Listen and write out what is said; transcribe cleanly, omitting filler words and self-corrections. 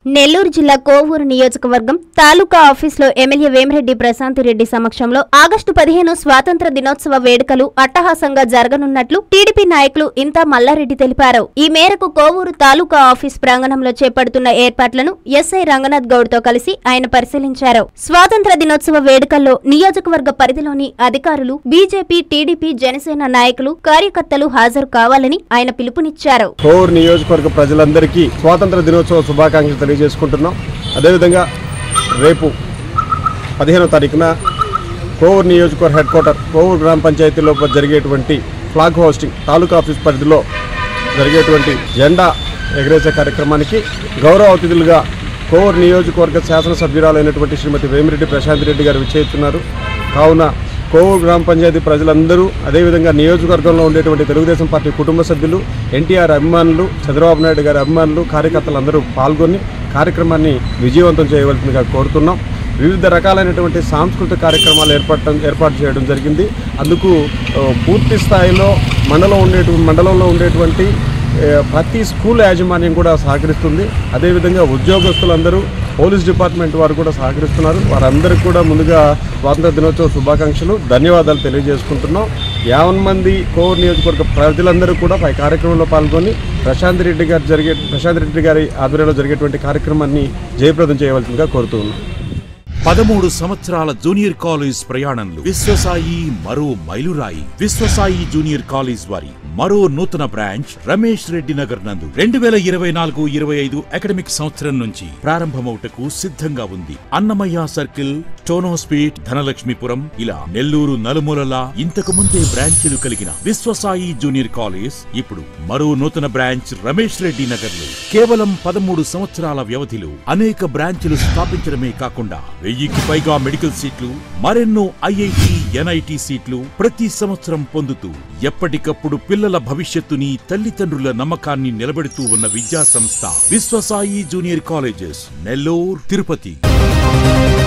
నెల్లూరు జిల్లా కోవూరు నియోజకవర్గం తాలూకా ఆఫీసులో ఎమ్మెల్యే వేమిరెడ్డి ప్రశాంతిరెడ్డి సమక్షంలో ఆగస్టు 15 స్వాతంత్ర దినోత్సవ వేడుకలు అట్టహాసంగా జరగనున్నట్లు టీడీపీ నాయకులు ఇంతా మల్లారెడ్డి తెలిపారు. ఈ మేరకు కోవూరు తాలూకా ఆఫీస్ ప్రాంగణంలో చేపడుతున్న ఏర్పాట్లను ఎస్ఐ రంగనాథ్ గౌడ్ తో కలిసి ఆయన పరిశీలించారు. స్వాతంత్ర దినోత్సవ వేడుకల్లో నియోజకవర్గ పరిధిలోని అధికారులు, బీజేపీ, టీడీపీ, జనసేన నాయకులు, కార్యకర్తలు హాజరు కావాలని ఆయన పిలుపునిచ్చారు. కోవూరు నియోజకవర్గ ప్రజలందరికీ స్వాతంత్ర దినోత్సవ శుభాకాంక్షలు తెలియజేసుకుంటున్నాం. అదేవిధంగా రేపు 15వ తారీఖున కోవూరు నియోజకవర్గ హెడ్ క్వార్టర్ కోవూరు గ్రామ పంచాయతీలో జరిగేటువంటి ఫ్లాగ్ హోస్టింగ్ తాలూకా ఆఫీస్ పరిధిలో జరిగేటువంటి జెండా ఎగరేసే కార్యక్రమానికి గౌరవ అతిథులుగా కోవూరు నియోజకవర్గ శాసనసభ్యురాలైనటువంటి శ్రీమతి వేమిరెడ్డి ప్రశాంతిరెడ్డి గారు విచ్చేస్తున్నారు. కావున కోవూరు గ్రామ పంచాయతీ ప్రజలందరూ, అదేవిధంగా నియోజకవర్గంలో ఉండేటువంటి తెలుగుదేశం పార్టీ కుటుంబ సభ్యులు, ఎన్టీఆర్ అభిమానులు, చంద్రబాబు నాయుడు గారి అభిమానులు, కార్యకర్తలందరూ పాల్గొని కార్యక్రమాన్ని విజయవంతం చేయవలసిందిగా కోరుతున్నాం. వివిధ రకాలైనటువంటి సాంస్కృతిక కార్యక్రమాలు ఏర్పాటు చేయడం జరిగింది. అందుకు పూర్తి స్థాయిలో మండలంలో ఉండేటువంటి ప్రతి స్కూల్ యాజమాన్యం కూడా సహకరిస్తుంది. అదేవిధంగా ఉద్యోగస్తులందరూ, పోలీస్ డిపార్ట్మెంట్ వారు కూడా సహకరిస్తున్నారు. వారందరికీ కూడా ముందుగా స్వాతంత్ర దినోత్సవ శుభాకాంక్షలు, ధన్యవాదాలు తెలియజేసుకుంటున్నాం. 50 మంది కోవూరు నియోజకవర్గ ప్రజలందరూ కూడా ఈ కార్యక్రమంలో పాల్గొని ప్రశాంత్ రెడ్డి గారి ఆధ్వర్యంలో జరిగేటువంటి కార్యక్రమాన్ని జయప్రదం చేయవలసిందిగా కోరుతున్నాం. 13 సంవత్సరాల జూనియర్ కాలేజ్ ప్రయాణంలో విశ్వసాయి మరో మైలురాయి. విశ్వసాయి జూనియర్ కాలేజ్ వారి మరో నూతన బ్రాంచ్ రమేష్ రెడ్డి నగర్ నందు 2024-25 అకాడమిక్ సంవత్సరం నుంచి ప్రారంభమవుటకు సిద్ధంగా ఉంది. అన్నమయ్య సర్కిల్, టోనోస్పీట్, ధనలక్ష్మీపురం ఇలా నెల్లూరు నలుమూలలా ఇంతకు ముందే బ్రాంచీలు కలిగిన విశ్వసాయి జూనియర్ కాలేజ్ ఇప్పుడు మరో నూతన బ్రాంచ్ రమేష్ రెడ్డి నగర్ లో కేవలం 13 సంవత్సరాల వ్యవధిలో అనేక బ్రాంచీలు స్థాపించడమే కాకుండా 1000కి పైగా మెడికల్ సీట్లు, మరెన్నో ఐఐటి, ఎన్ఐటి సీట్లు ప్రతి సంవత్సరం పొందుతూ ఎప్పటికప్పుడు పిల్లల భవిష్యత్తుని, తల్లిదండ్రుల నమ్మకాన్ని నిలబెడుతూ ఉన్న విద్యా సంస్థ విశ్వసాయి జూనియర్ కాలేజెస్, నెల్లూరు, తిరుపతి.